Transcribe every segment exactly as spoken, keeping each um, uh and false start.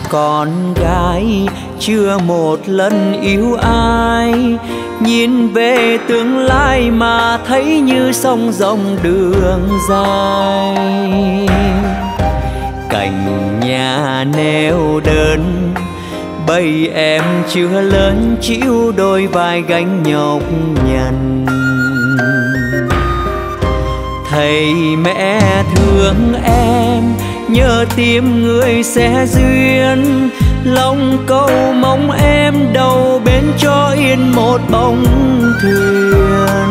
con gái chưa một lần yêu ai, nhìn về tương lai mà thấy như sông rộng đường dài. Cạnh nhà neo đơn, bầy em chưa lớn chịu đôi vai gánh nhọc nhằn. Thầy mẹ thương em, nhớ tìm người sẽ duyên, lòng câu mong em đầu bên cho yên một bóng thuyền.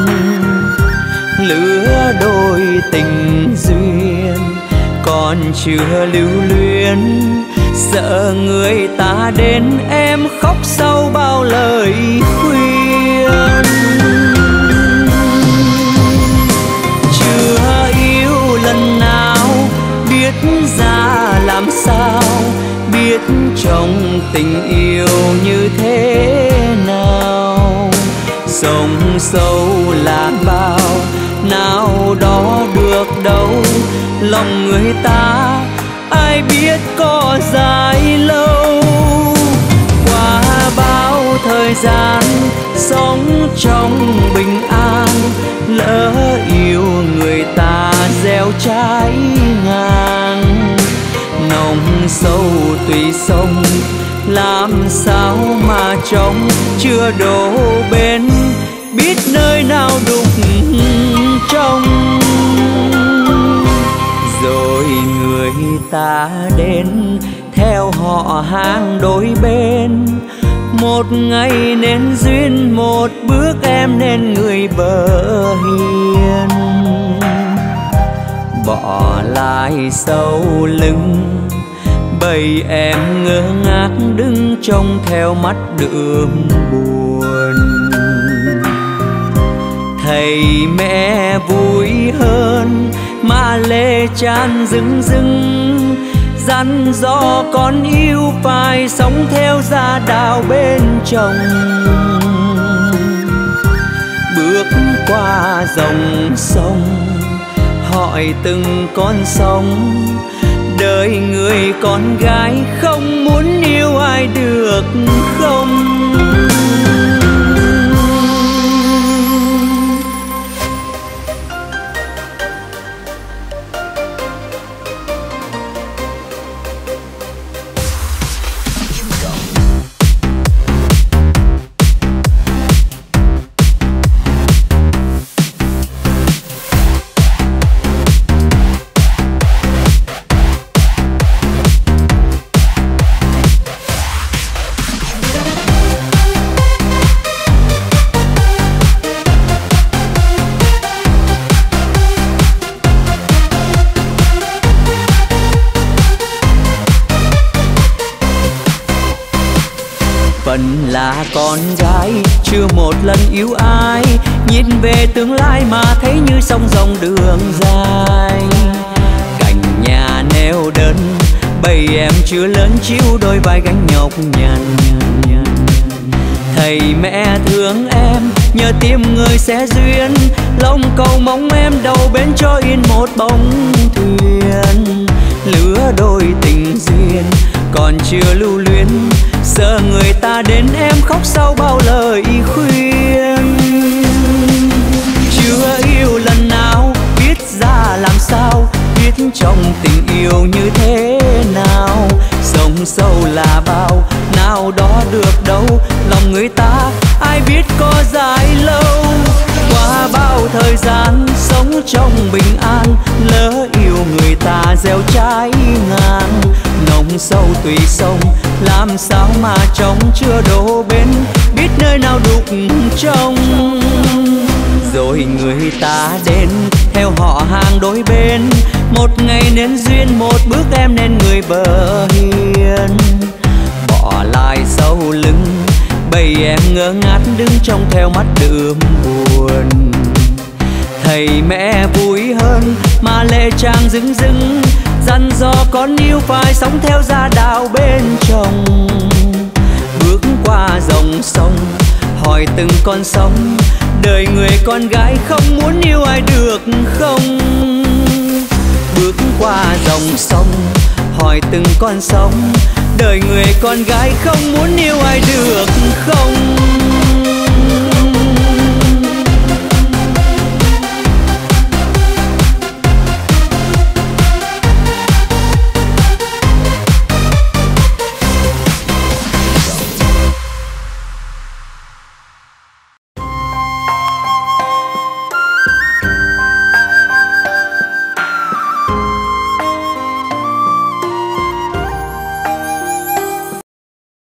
Lứa đôi tình duyên còn chưa lưu luyến, sợ người ta đến em khóc sau bao lời khuyên. Chưa yêu lần nào biết ra làm sao, biết trong tình yêu như thế nào. Sông sâu là bao, nào đó được đâu, lòng người ta ai biết có dài lâu. Qua bao thời gian sống trong bình an, lỡ yêu người ta gieo trái ngang. Nồng sâu tùy sông, làm sao mà trông chưa đổ bên, biết nơi nào đục trong. Rồi người ta đến theo họ hàng đôi bên, một ngày nên duyên, một bước em nên người bờ hiền. Bỏ lại sau lưng bầy em ngơ ngác đứng trông theo mắt đượm buồn. Thầy mẹ vui hơn mà lệ tràn rưng rưng, dặn dò con yêu phải sống theo gia đạo bên chồng. Bước qua dòng sông hỏi từng con sóng, đời người con gái không muốn yêu ai được không. Phận là con gái chưa một lần yêu ai, nhìn về tương lai mà thấy như sông rộng đường dài. Cạnh nhà neo đơn, bầy em chưa lớn chịu đôi vai gánh nhọc nhằn. Thầy mẹ thương em, nhờ tìm người sẽ duyên, lòng cầu mong em đầu bên cho yên một bóng thuyền. Lứa đôi tình duyên còn chưa lưu luyến, sợ người ta đến em khóc sau bao lời khuyên. Chưa yêu lần nào biết ra làm sao, biết trong tình yêu như thế nào. Sông sâu là bao, nào đó được đâu, lòng người ta ai biết có dài lâu. Qua bao thời gian sống trong bình an, lỡ yêu người ta gieo trái ngang. Nồng sâu tùy sông, làm sao mà trông chưa đổ bên, biết nơi nào đục trong. Rồi người ta đến theo họ hàng đôi bên, một ngày nên duyên, một bước em nên người bờ hiền. Bỏ lại sau lưng bầy em ngơ ngác đứng trông theo mắt đượm buồn. Thầy mẹ vui hơn mà lệ tràn rưng rưng, dặn dò con yêu phải sống theo gia đạo bên chồng. Bước qua dòng sông hỏi từng con sóng, đời người con gái không muốn yêu ai được không. Bước qua dòng sông hỏi từng con sóng, đời người con gái không muốn yêu ai được không?